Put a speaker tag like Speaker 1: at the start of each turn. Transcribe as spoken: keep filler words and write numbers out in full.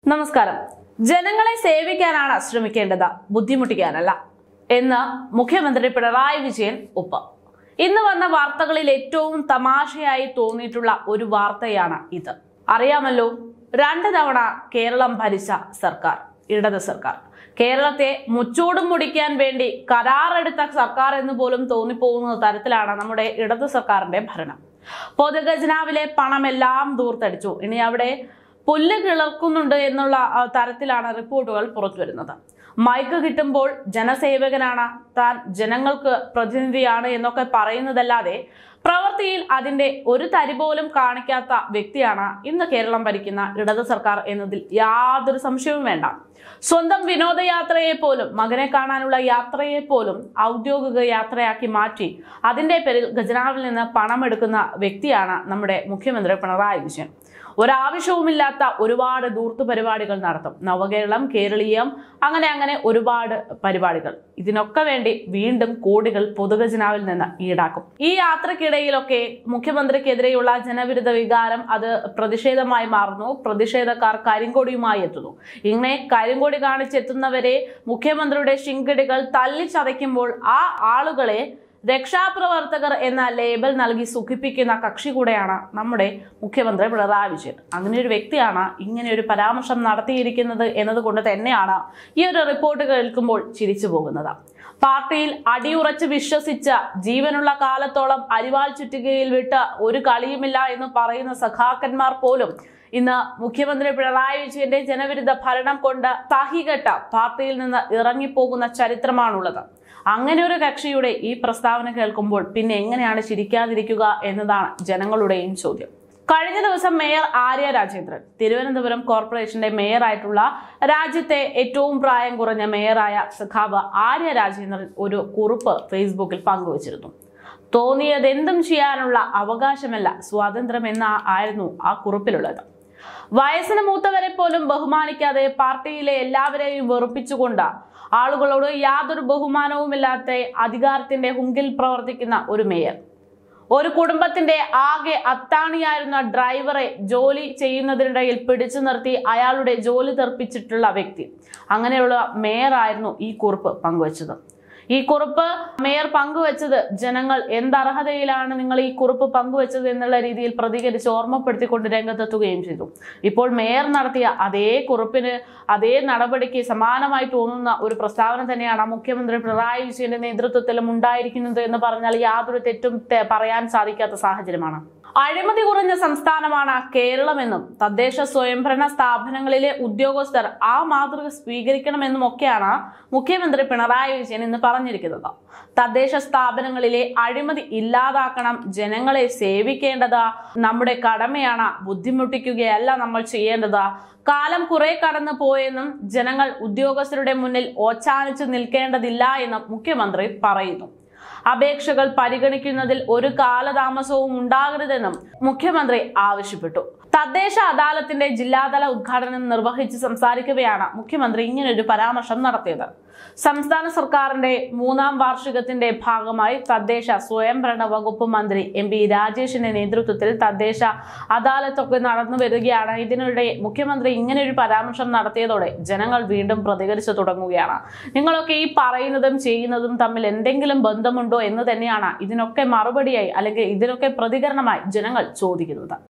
Speaker 1: നമസ്കാരം. ജനങ്ങളെ സേവിക്കാനാണ് ശ്രമിക്കേണ്ടത്, ബുദ്ധിമുട്ടിക്കാനല്ല എന്ന് മുഖ്യമന്ത്രി പിണറായി വിജയൻ ഒപ്പ്. ഇന്ന് വന്ന വാർത്തകളിൽ ഏറ്റവും തമാശയായി തോന്നിയിട്ടുള്ള ഒരു വാർത്തയാണ് ഇത്. അറിയാമല്ലോ, രണ്ട് തവണ കേരളം ഭരിച്ച സർക്കാർ, ഇടത് സർക്കാർ, കേരളത്തെ മുച്ചൂടും മുടിക്കാൻ വേണ്ടി കരാറെടുത്ത സർക്കാർ എന്ന് പോലും തോന്നിപ്പോകുന്ന തരത്തിലാണ് നമ്മുടെ ഇടത് സർക്കാരിന്റെ ഭരണം. പൊതുഖജനാവിലെ പണമെല്ലാം ദൂർത്തടിച്ചു. ഇനി അവിടെ പുല്ല് കിളർക്കുന്നുണ്ട് എന്നുള്ള തരത്തിലാണ് റിപ്പോർട്ടുകൾ പുറത്തു വരുന്നത്. മൈക്ക് കിട്ടുമ്പോൾ ജനസേവകനാണ് താൻ, ജനങ്ങൾക്ക് പ്രതിനിധിയാണ് എന്നൊക്കെ പറയുന്നതല്ലാതെ പ്രവൃത്തിയിൽ അതിന്റെ ഒരു തരി പോലും കാണിക്കാത്ത വ്യക്തിയാണ് ഇന്ന് കേരളം ഭരിക്കുന്ന ഇടത് സർക്കാർ എന്നതിൽ യാതൊരു സംശയവും വേണ്ട. സ്വന്തം വിനോദയാത്രയെ പോലും, മകനെ കാണാനുള്ള യാത്രയെ പോലും ഔദ്യോഗിക യാത്രയാക്കി മാറ്റി അതിന്റെ പേരിൽ ഖജനാവിൽ നിന്ന് പണമെടുക്കുന്ന വ്യക്തിയാണ് നമ്മുടെ മുഖ്യമന്ത്രി പിണറായി വിജയൻ. ഒരാവശ്യവുമില്ലാത്ത ഒരുപാട് ധൂർത്ത് പരിപാടികൾ നടത്തും. നവകേരളം, കേരളീയം, അങ്ങനെ അങ്ങനെ ഒരുപാട് പരിപാടികൾ. ഇതിനൊക്കെ വേണ്ടി വീണ്ടും കോടികൾ പൊതുഖജനാവിൽ നിന്ന് ഈടാക്കും. ഈ യാത്രക്കിടയിലൊക്കെ മുഖ്യമന്ത്രിക്കെതിരെയുള്ള ജനവിരുദ്ധ വികാരം അത് പ്രതിഷേധമായി മാറുന്നു. പ്രതിഷേധക്കാർ കരിങ്കൊടിയുമായി എത്തുന്നു. ഇങ്ങനെ കരിങ്കൊടി കാണിച്ചെത്തുന്നവരെ മുഖ്യമന്ത്രിയുടെ ശിങ്കടികൾ തല്ലിച്ചതയ്ക്കുമ്പോൾ ആ ആളുകളെ രക്ഷാപ്രവർത്തകർ എന്ന ലേബൽ നൽകി സുഖിപ്പിക്കുന്ന കക്ഷി കൂടെയാണ് നമ്മുടെ മുഖ്യമന്ത്രി പിണറായി വിജയൻ. അങ്ങനെ ഒരു വ്യക്തിയാണ് ഇങ്ങനെ ഒരു പരാമർശം നടത്തിയിരിക്കുന്നത് എന്നതുകൊണ്ട് തന്നെയാണ് ഈ ഒരു റിപ്പോർട്ട് കേൾക്കുമ്പോൾ ചിരിച്ചു പോകുന്നത്. പാർട്ടിയിൽ അടിയുറച്ച് വിശ്വസിച്ച ജീവനുള്ള കാലത്തോളം അരിവാൾ ചുറ്റുകയിൽ വിട്ട് ഒരു കളിയുമില്ല എന്ന് പറയുന്ന സഖാക്കന്മാർ പോലും ഇന്ന് മുഖ്യമന്ത്രി പിണറായി വിജയന്റെ ജനവിരുദ്ധ ഭരണം കൊണ്ട് സഹികെട്ട പാർട്ടിയിൽ നിന്ന് ഇറങ്ങിപ്പോകുന്ന ചരിത്രമാണുള്ളത്. അങ്ങനെ ഒരു കക്ഷിയുടെ ഈ പ്രസ്താവന കേൾക്കുമ്പോൾ പിന്നെ എങ്ങനെയാണ് ചിരിക്കാതിരിക്കുക എന്നതാണ് ജനങ്ങളുടെയും ചോദ്യം. കഴിഞ്ഞ ദിവസം മേയർ ആര്യ രാജേന്ദ്രൻ, തിരുവനന്തപുരം കോർപ്പറേഷന്റെ മേയറായിട്ടുള്ള രാജ്യത്തെ ഏറ്റവും പ്രായം കുറഞ്ഞ മേയറായ സഖാവ് ആര്യ രാജേന്ദ്രൻ ഒരു കുറിപ്പ് ഫേസ്ബുക്കിൽ പങ്കുവച്ചിരുന്നു. തോന്നിയതെന്തും ചെയ്യാനുള്ള അവകാശമല്ല സ്വാതന്ത്ര്യം എന്ന ആയിരുന്നു ആ കുറിപ്പിലുള്ളത്. വയസ്സിന് മൂത്തവരെ പോലും ബഹുമാനിക്കാതെ പാർട്ടിയിലെ എല്ലാവരെയും വെറുപ്പിച്ചുകൊണ്ട് ആളുകളോട് യാതൊരു ബഹുമാനവുമില്ലാത്ത അധികാരത്തിന്റെ ഹുങ്കിൽ പ്രവർത്തിക്കുന്ന ഒരു മേയർ, ഒരു കുടുംബത്തിന്റെ ആകെ അത്താണിയായിരുന്ന ഡ്രൈവറെ ജോലി ചെയ്യുന്നതിനിടയിൽ പിടിച്ചു നിർത്തി അയാളുടെ ജോലി തെറിപ്പിച്ചിട്ടുള്ള വ്യക്തി, അങ്ങനെയുള്ള മേയർ ആയിരുന്നു ഈ കുറിപ്പ് പങ്കുവച്ചത്. ഈ കുറിപ്പ് മേയർ പങ്കുവച്ചത് ജനങ്ങൾ എന്തർഹതയിലാണ് നിങ്ങൾ ഈ കുറിപ്പ് പങ്കുവച്ചത് എന്നുള്ള രീതിയിൽ പ്രതികരിച്ച് ഓർമ്മപ്പെടുത്തിക്കൊണ്ട് രംഗത്തെത്തുകയും ചെയ്തു. ഇപ്പോൾ മേയർ നടത്തിയ അതേ കുറിപ്പിന്, അതേ നടപടിക്ക് സമാനമായി തോന്നുന്ന ഒരു പ്രസ്താവന തന്നെയാണ് മുഖ്യമന്ത്രി പിണറായി വിജയന്റെ നേതൃത്വത്തിലും ഉണ്ടായിരിക്കുന്നത് എന്ന് പറഞ്ഞാൽ യാതൊരു തെറ്റും പറയാൻ സാധിക്കാത്ത സാഹചര്യമാണ്. അഴിമതി കുറഞ്ഞ സംസ്ഥാനമാണ് കേരളമെന്നും തദ്ദേശ സ്വയംഭരണ സ്ഥാപനങ്ങളിലെ ഉദ്യോഗസ്ഥർ ആ മാതൃക സ്വീകരിക്കണമെന്നും ഒക്കെയാണ് മുഖ്യമന്ത്രി പിണറായി വിജയൻ ഇന്ന് പറഞ്ഞിരിക്കുന്നത്. തദ്ദേശ സ്ഥാപനങ്ങളിലെ അഴിമതി ഇല്ലാതാക്കണം, ജനങ്ങളെ സേവിക്കേണ്ടത് നമ്മുടെ കടമയാണ്, ബുദ്ധിമുട്ടിക്കുകയല്ല നമ്മൾ ചെയ്യേണ്ടത്. കാലം കുറെ കടന്നു പോയെന്നും ജനങ്ങൾ ഉദ്യോഗസ്ഥരുടെ മുന്നിൽ ഓച്ചാനിച്ചു നിൽക്കേണ്ടതില്ല എന്നും മുഖ്യമന്ത്രി പറയുന്നു. അപേക്ഷകൾ പരിഗണിക്കുന്നതിൽ ഒരു കാലതാമസവും ഉണ്ടാകരുതെന്നും മുഖ്യമന്ത്രി ആവശ്യപ്പെട്ടു. തദ്ദേശ അദാലത്തിന്റെ ജില്ലാതല ഉദ്ഘാടനം നിർവഹിച്ച് സംസാരിക്കവെയാണ് മുഖ്യമന്ത്രി ഇങ്ങനൊരു പരാമർശം നടത്തിയത്. സംസ്ഥാന സർക്കാരിന്റെ മൂന്നാം വാർഷികത്തിന്റെ ഭാഗമായി തദ്ദേശ സ്വയംഭരണ വകുപ്പ് മന്ത്രി എം പി രാജേഷിന്റെ നേതൃത്വത്തിൽ തദ്ദേശ അദാലത്തൊക്കെ നടന്നു വരികയാണ്. ഇതിനിടെ മുഖ്യമന്ത്രി ഇങ്ങനെ ഒരു പരാമർശം നടത്തിയതോടെ ജനങ്ങൾ വീണ്ടും പ്രതികരിച്ചു തുടങ്ങുകയാണ്. നിങ്ങളൊക്കെ ഈ പറയുന്നതും ചെയ്യുന്നതും തമ്മിൽ എന്തെങ്കിലും ബന്ധമുണ്ടോ എന്ന് തന്നെയാണ് ഇതിനൊക്കെ മറുപടിയായി അല്ലെങ്കിൽ ഇതിനൊക്കെ പ്രതികരണമായി ജനങ്ങൾ ചോദിക്കുന്നത്.